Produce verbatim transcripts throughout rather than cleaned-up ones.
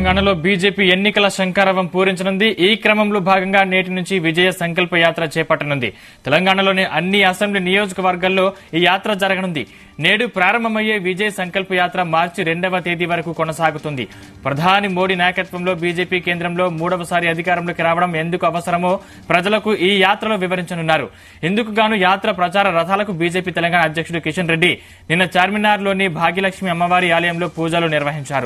తెలంగాణలో బీజేపీ ఎన్నికల శంఖారావం పూరించనుంది. ఈ క్రమంలో భాగంగా నేటి నుంచి విజయ సంకల్ప యాత్ర చేపట్టనుంది. తెలంగాణలోని అన్ని అసెంబ్లీ నియోజకవర్గాల్లో ఈ యాత్ర జరగనుంది. నేడు ప్రారంభమయ్యే విజయ సంకల్ప యాత్ర మార్చి రెండవ తేదీ వరకు కొనసాగుతుంది. ప్రధాని మోడీ నాయకత్వంలో బీజేపీ కేంద్రంలో మూడవసారి అధికారంలోకి రావడం ఎందుకు అవసరమో ప్రజలకు ఈ యాత్రలో వివరించనున్నారు. ఇందుకు గాను యాత్ర ప్రచార రథాలకు బీజేపీ తెలంగాణ అధ్యక్షుడు కిషన్ రెడ్డి నిన్న చార్మినార్లోని భాగ్యలక్ష్మి అమ్మవారి ఆలయంలో పూజలు నిర్వహించారు.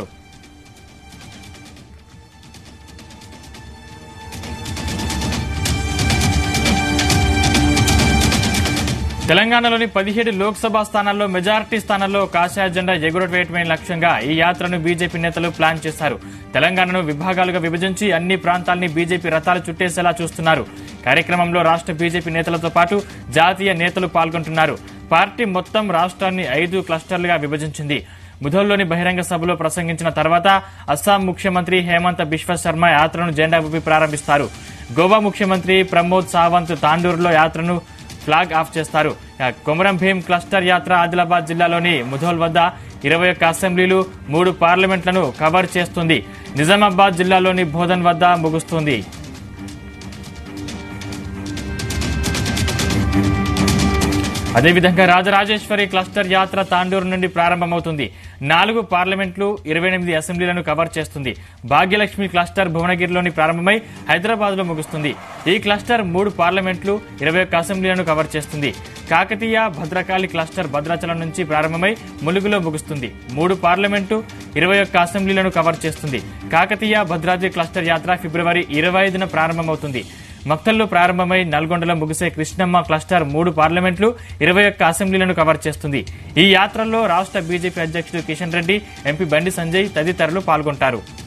తెలంగాణలోని పదిహేడు లోక్సభ స్థానాల్లో మెజారిటీ స్థానాల్లో కాషాయ జెండా ఎగురవేయటమే లక్ష్యంగా ఈ యాత్రను బీజేపీ నేతలు ప్లాన్ చేశారు. తెలంగాణను విభాగాలుగా విభజించి అన్ని ప్రాంతాల్ని బీజేపీ రథాలు చుట్టేసేలా చూస్తున్నారు. కార్యక్రమంలో రాష్ట్ర బీజేపీ నేతలతో పాటు జాతీయ నేతలు పాల్గొంటున్నారు. పార్టీ మొత్తం రాష్ట్రాన్ని ఐదు క్లస్టర్లుగా విభజించింది. ముధోల్లోని బహిరంగ సభలో ప్రసంగించిన తర్వాత అస్సాం ముఖ్యమంత్రి హేమంత బిశ్వ శర్మ యాత్రను జెండా ఊపి ప్రారంభిస్తారు. గోవా ముఖ్యమంత్రి ప్రమోద్ సావంత్ తాండూరులో యాత్రను ఫ్లాగ్ ఆఫ్ చేస్తారు. కొమరం భీం క్లస్టర్ యాత్ర ఆదిలాబాద్ జిల్లాలోని ముధోల్ వద్ద ఇరవై ఒక్క అసెంబ్లీలు మూడు పార్లమెంట్లను కవర్ చేస్తుంది. నిజామాబాద్ జిల్లాలోని బోధన్ వద్ద ముగుస్తుంది. అదేవిధంగా రాజరాజేశ్వరి క్లస్టర్ యాత్ర తాండూరు నుండి ప్రారంభమవుతుంది. నాలుగు పార్లమెంట్లు ఇరవై ఎనిమిది అసెంబ్లీలను కవర్ చేస్తుంది. భాగ్యలక్ష్మి క్లస్టర్ భువనగిరిలోని ప్రారంభమై హైదరాబాద్ లో ముగుస్తుంది. ఈ క్లస్టర్ మూడు పార్లమెంట్లు ఇరవై ఒక్క అసెంబ్లీలను కవర్ చేస్తుంది. కాకతీయ భద్రకాళి క్లస్టర్ భద్రాచలం నుంచి ప్రారంభమై ములుగులో ముగుస్తుంది. మూడు పార్లమెంటు ఇరవై ఒక్క అసెంబ్లీలను కవర్ చేస్తుంది. కాకతీయ భద్రాద్రి క్లస్టర్ యాత్ర ఫిబ్రవరి ఇరవై ఐదున ప్రారంభమవుతుంది. మక్తల్లో ప్రారంభమై నల్గొండలో ముగిసే కృష్ణమ్మ క్లస్టర్ మూడు పార్లమెంట్లు ఇరవై ఒక్క అసెంబ్లీలను కవర్ చేస్తుంది. ఈ యాత్రలో రాష్ట్ర బీజేపీ అధ్యక్షుడు కిషన్ రెడ్డి, ఎంపీ బండి సంజయ్ తదితరులు పాల్గొంటారు.